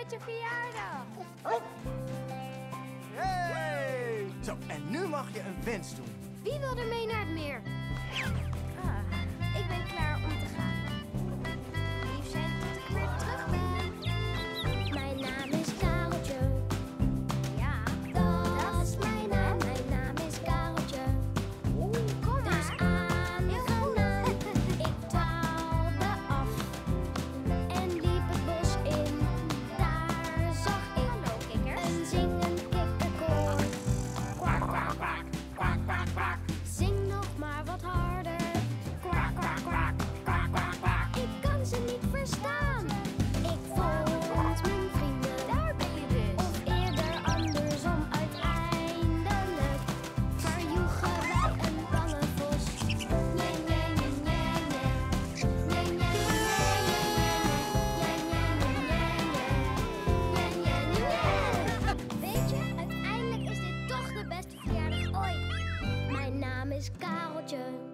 met je verjaardag. Hey! Zo, en nu mag je een wens doen. Wie wil er mee naar het meer? Ik ben klaar om te gaan. Lief zijn tot ik weer terug ben. Mijn naam is Kareltje. Ja, dat is mijn naam. Mijn naam is Kareltje. Kom maar. Dus aangenaam. Ik dwaalde af en liep het bos in. Daar zag ik een zingend kikkerkoor. Kwak, kwak, kwak, kwak, kwak, kwak. Zing nog maar wat harder. Kwak, kwak, kwak, Kwak, kwak, kwak. ik kan ze niet verstaan. Ik vond mijn vrienden, daar ben je dus. Of eerder andersom, uiteindelijk verjoegen wij een bange vos. Nee, nee, nee, nee, nee. Nee, nee, nee, nee, nee. Weet je, uiteindelijk is dit toch de beste verjaardag ooit. Mijn naam is Kareltje.